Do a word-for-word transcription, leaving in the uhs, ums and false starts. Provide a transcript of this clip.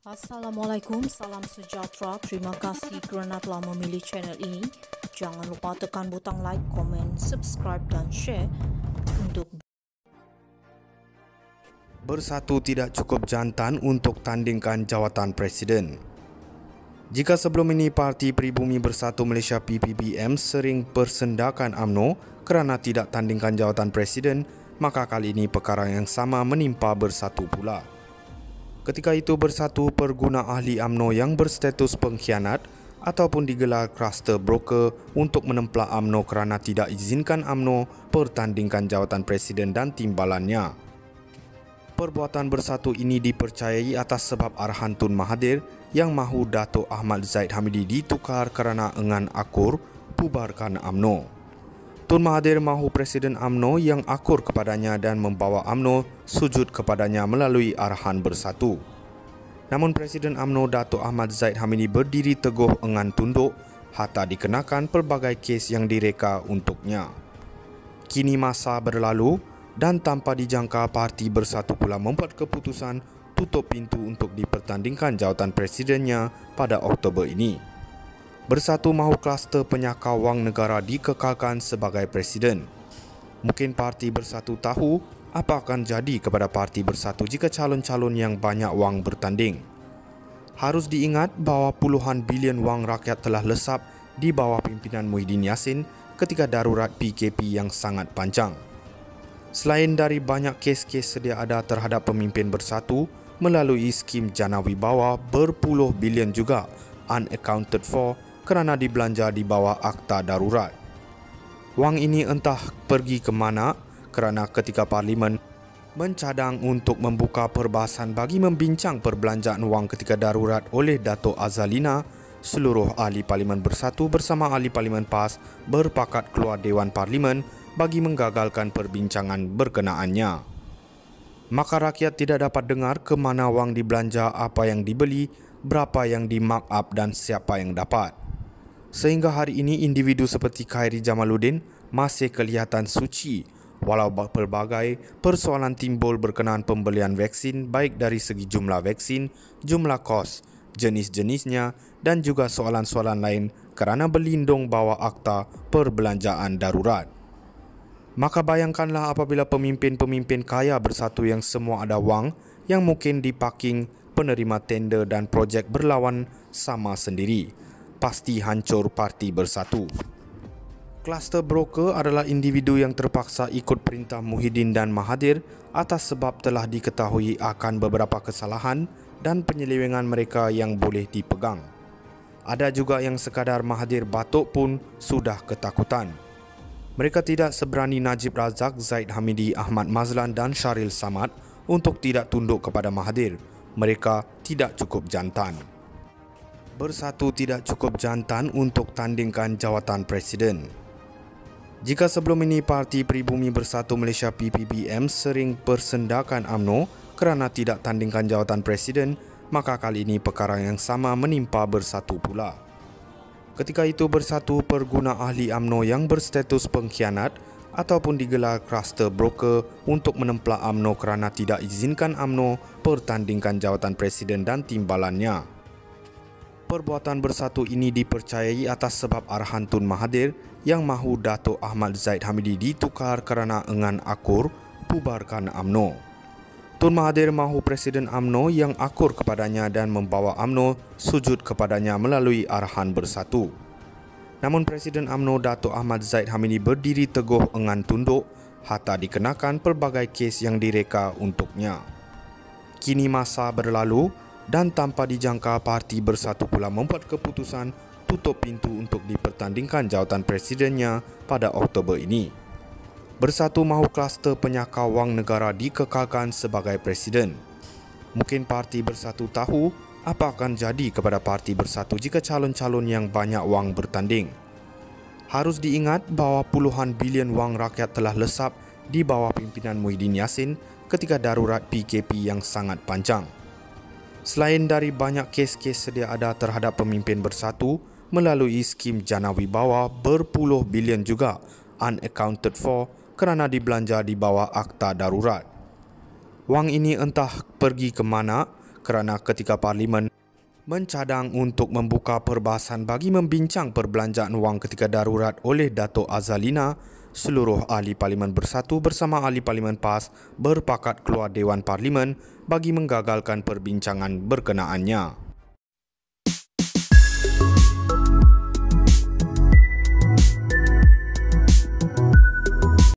Assalamualaikum, salam sejahtera. Terima kasih kerana telah memilih channel ini. Jangan lupa tekan butang like, komen, subscribe dan share untuk Bersatu tidak cukup jantan untuk tandingkan jawatan Presiden. Jika sebelum ini Parti Pribumi Bersatu Malaysia P P B M sering persendakan U M N O kerana tidak tandingkan jawatan Presiden, maka kali ini perkara yang sama menimpa Bersatu pula. Ketika itu Bersatu perguna ahli U M N O yang berstatus pengkhianat ataupun digelar kluster broker untuk menemplah U M N O kerana tidak izinkan U M N O pertandingkan jawatan Presiden dan timbalannya. Perbuatan Bersatu ini dipercayai atas sebab arahan Tun Mahathir yang mahu Datuk Ahmad Zahid Hamidi ditukar kerana engan akur bubarkan U M N O. Tun Mahathir mahu Presiden U M N O yang akur kepadanya dan membawa U M N O sujud kepadanya melalui arahan Bersatu. Namun Presiden U M N O Datuk Ahmad Zahid Hamidi berdiri teguh engan tunduk hatta dikenakan pelbagai kes yang direka untuknya. Kini masa berlalu dan tanpa dijangka Parti Bersatu pula membuat keputusan tutup pintu untuk dipertandingkan jawatan presidennya pada Oktober ini. Bersatu mahu kluster penyakar wang negara dikekalkan sebagai presiden. Mungkin Parti Bersatu tahu apa akan jadi kepada Parti Bersatu jika calon-calon yang banyak wang bertanding. Harus diingat bahawa puluhan bilion wang rakyat telah lesap di bawah pimpinan Muhyiddin Yassin ketika darurat P K P yang sangat panjang. Selain dari banyak kes-kes sedia ada terhadap pemimpin Bersatu melalui skim jana wibawa berpuluh bilion juga unaccounted for kerana dibelanja di bawah akta darurat. Wang ini entah pergi ke mana kerana ketika Parlimen mencadang untuk membuka perbahasan bagi membincang perbelanjaan wang ketika darurat oleh Dato' Azalina, seluruh ahli Parlimen Bersatu bersama ahli Parlimen PAS berpakat keluar Dewan Parlimen bagi menggagalkan perbincangan berkenaannya. Maka rakyat tidak dapat dengar ke mana wang dibelanja, apa yang dibeli, berapa yang di mark up dan siapa yang dapat. Sehingga hari ini individu seperti Khairi Jamaluddin masih kelihatan suci walau pelbagai persoalan timbul berkenaan pembelian vaksin baik dari segi jumlah vaksin, jumlah kos, jenis-jenisnya dan juga soalan-soalan lain kerana berlindung bawah akta perbelanjaan darurat. Maka bayangkanlah apabila pemimpin-pemimpin kaya Bersatu yang semua ada wang yang mungkin diparking penerima tender dan projek berlawan sama sendiri. Pasti hancur Parti Bersatu. Kluster broker adalah individu yang terpaksa ikut perintah Muhyiddin dan Mahathir atas sebab telah diketahui akan beberapa kesalahan dan penyelewengan mereka yang boleh dipegang. Ada juga yang sekadar Mahathir batuk pun sudah ketakutan. Mereka tidak seberani Najib Razak, Zahid Hamidi, Ahmad Mazlan dan Syaril Samad untuk tidak tunduk kepada Mahathir. Mereka tidak cukup jantan. Bersatu tidak cukup jantan untuk tandingkan jawatan presiden. Jika sebelum ini Parti Pribumi Bersatu Malaysia P P B M sering persendakan U M N O kerana tidak tandingkan jawatan presiden, maka kali ini perkara yang sama menimpa Bersatu pula. Ketika itu Bersatu perguna ahli U M N O yang berstatus pengkhianat ataupun digelar kluster broker untuk menemplah U M N O kerana tidak izinkan U M N O pertandingkan jawatan presiden dan timbalannya. Perbuatan Bersatu ini dipercayai atas sebab arahan Tun Mahathir yang mahu Datuk Ahmad Zahid Hamidi ditukar kerana engan akur bubarkan U M N O. Tun Mahathir mahu Presiden U M N O yang akur kepadanya dan membawa U M N O sujud kepadanya melalui arahan Bersatu. Namun Presiden U M N O Datuk Ahmad Zahid Hamidi berdiri teguh engan tunduk hatta dikenakan pelbagai kes yang direka untuknya. Kini masa berlalu dan tanpa dijangka Parti Bersatu pula membuat keputusan tutup pintu untuk dipertandingkan jawatan presidennya pada Oktober ini. Bersatu mahu kluster penyakar wang negara dikekalkan sebagai presiden. Mungkin Parti Bersatu tahu apa akan jadi kepada Parti Bersatu jika calon-calon yang banyak wang bertanding. Harus diingat bahawa puluhan bilion wang rakyat telah lesap di bawah pimpinan Muhyiddin Yassin ketika darurat P K P yang sangat panjang. Selain dari banyak kes-kes sedia ada terhadap pemimpin Bersatu melalui skim jana wibawa berpuluh bilion juga unaccounted for kerana dibelanja di bawah akta darurat. Wang ini entah pergi ke mana kerana ketika Parlimen mencadang untuk membuka perbahasan bagi membincang perbelanjaan wang ketika darurat oleh Dato' Azalina, seluruh ahli Parlimen Bersatu bersama ahli Parlimen PAS berpakat keluar Dewan Parlimen bagi menggagalkan perbincangan berkenaannya.